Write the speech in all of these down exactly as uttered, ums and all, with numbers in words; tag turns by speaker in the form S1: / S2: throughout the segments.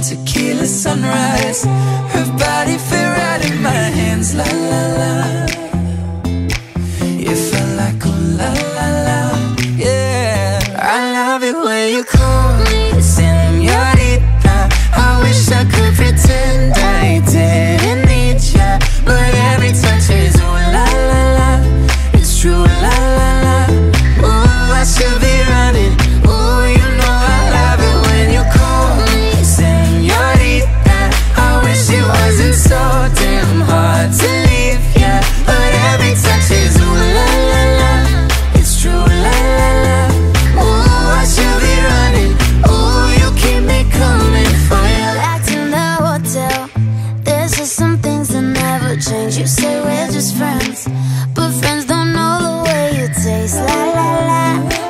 S1: tequila sunrise. Her body fit right in my hands, la la la. It felt like oh la la la, yeah. I love it when you call me señorita. I wish I could pretend I didn't need ya, but every touch is ooh la la la. It's true la la la. Ooh, I should be running. Ooh, you know I love it when you call me señorita. I wish it wasn't so damn hard to leave ya, but every touch is ooh la la la. It's true la la la. Ooh, I should be running. Ooh, you keep me coming for ya.
S2: Back in the hotel, there's just some things that never change. You say we're just friends, but friends don't know the way you taste. La la la.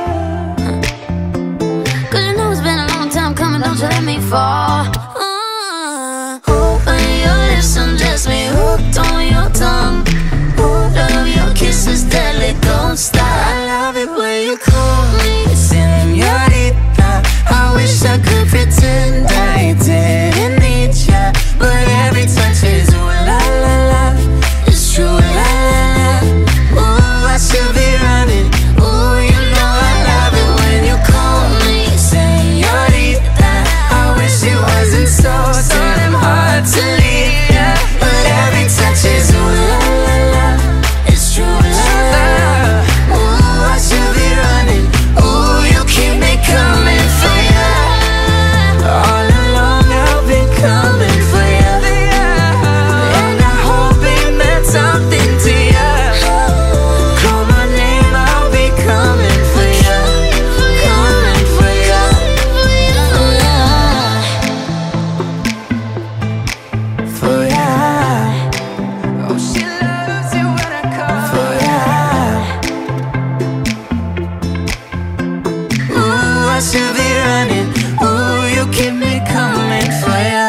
S2: Cause you know it's been a long time coming, don't you let me fall. uh, Open your lips, undress me, hooked on your tongue. Oh, love your kisses, deadly, don't stop.
S1: I love it when you call me señorita. I wish I could pretend I didn't need ya, but every touch is ooh la la la. It's true la la la. Ooh, I should be running. Ooh, you know I love it when you call me señorita. I wish it wasn't so damn hard to leave ya, but every touch is ooh la la la. It's true la la la. Ooh, I should be running. Ooh, you keep me coming for ya. All along I've been coming for ya, and I hope it meant something to ya. Call my name, I'll be coming for ya, coming for ya. For ya. Oh, she loves it when I call for ya. Ooh, I should be running. Ooh, you keep me coming for ya.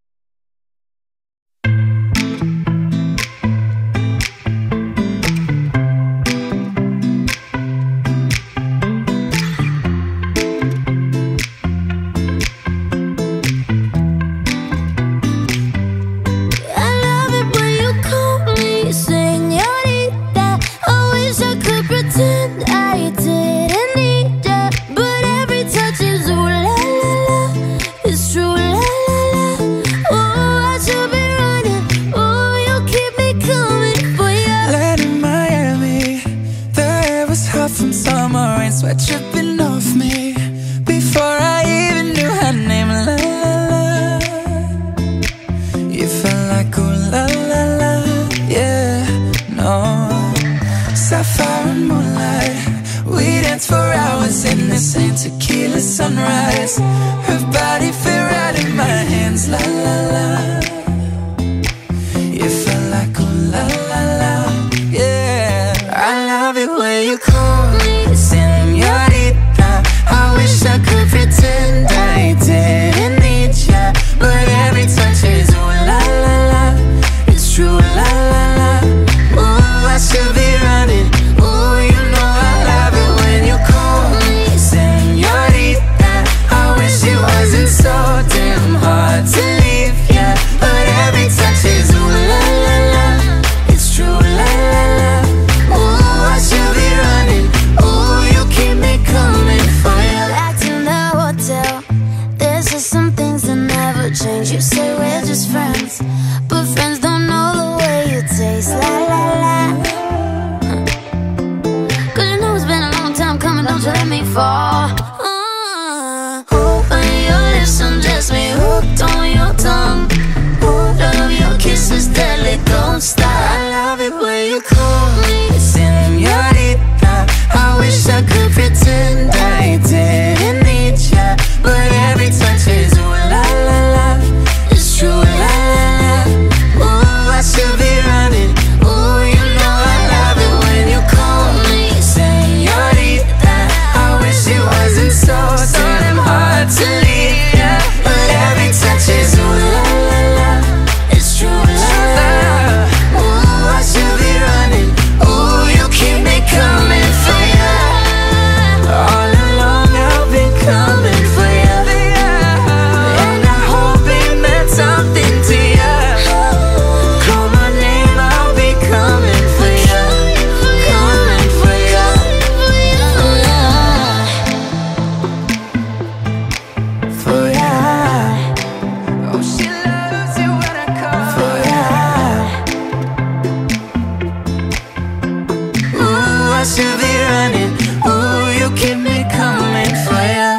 S2: I love it when you call me señorita. I wish I could pretend I didn't need ya, but every touch is ooh la la la. It's true la la la. Ooh, I should be running. Ooh, you keep me coming for ya.
S1: Land in Miami, the air was hot from summer rain, sweat dripping off me before I even knew her name. La la la. You felt like ooh la la la, yeah. No, sapphire and moonlight, we danced for hours in the same tequila sunrise. Her body fit right in my hands, la la la. You felt like ooh la la la, yeah. I love it when you call me señorita. I wish I could pretend I didn't need ya, but every touch is ooh la la la. It's true la la la. Ooh, I should be running. Ooh, you know I love it when you call me señorita. I wish it wasn't so damn hard to leave ya, but every touch is ooh la la la. It's true la la la. Ooh, I should be running. I should be running. Ooh, you keep me coming for ya.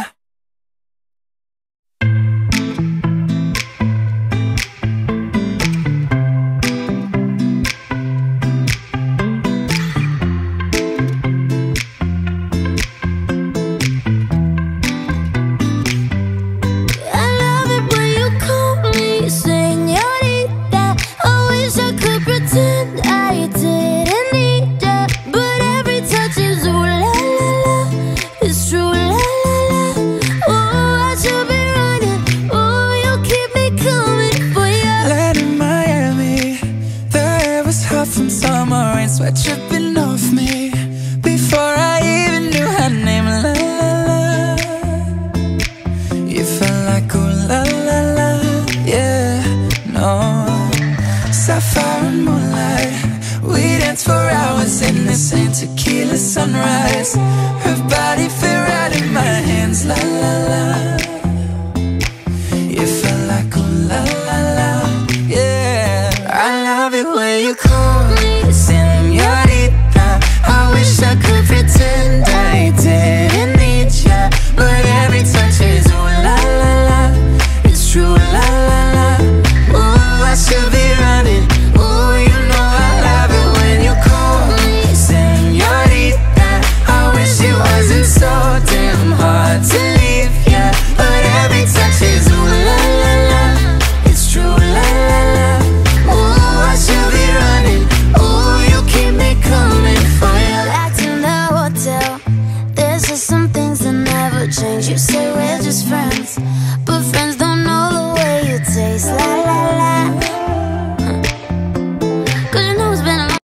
S1: From summer rain, sweat dripping off me before I even knew her name. La la la, you felt like ooh la la la, yeah, no. Sapphire and moonlight, we danced for hours in the same tequila sunrise. Her body fit right in my hands. La la la, you felt like ooh la la la, yeah. I love it when you call me señorita. I wish I could pretend I didn't need ya, but every touch is ooh la la la. It's true la la la. Ooh, I should be running. Ooh, you know I love it when you call me señorita. I wish it wasn't so damn hard to leave ya, but every touch is ooh la la la. It's true la la la. Ooh, I should be running. Ooh, you keep me coming for ya.
S2: Back in the hotel, there's just some things that never change. You say we're just friends,